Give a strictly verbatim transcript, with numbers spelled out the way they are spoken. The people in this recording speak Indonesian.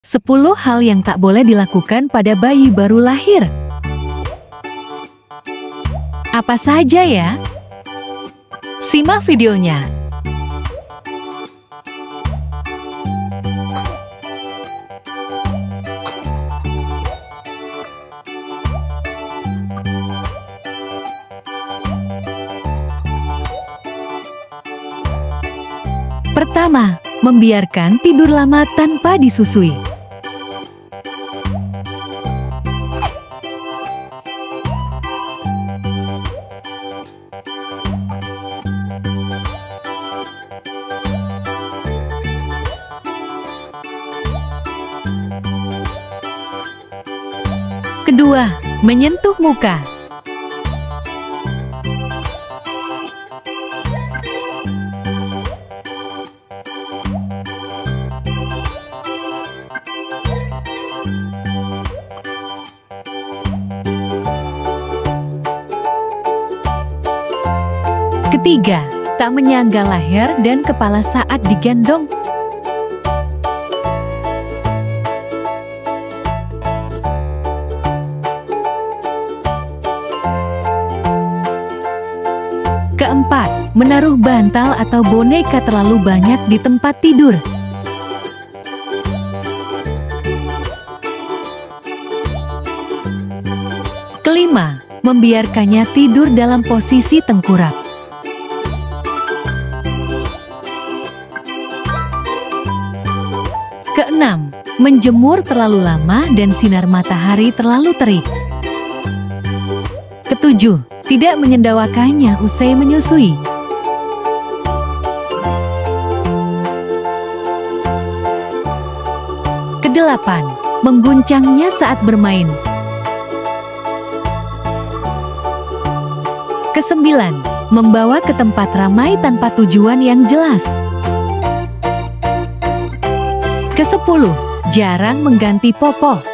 sepuluh hal yang tak boleh dilakukan pada bayi baru lahir. Apa saja ya? Simak videonya. Pertama, membiarkan tidur lama tanpa disusui. Kedua, menyentuh muka. Ketiga, tak menyangga leher dan kepala saat digendong. Keempat, menaruh bantal atau boneka terlalu banyak di tempat tidur. Kelima, membiarkannya tidur dalam posisi tengkurap. Keenam, menjemur terlalu lama dan sinar matahari terlalu terik. Ketujuh, tidak menyendawakannya usai menyusui. Kedelapan, mengguncangnya saat bermain. Kesembilan, membawa ke tempat ramai tanpa tujuan yang jelas. Kesepuluh, jarang mengganti popok.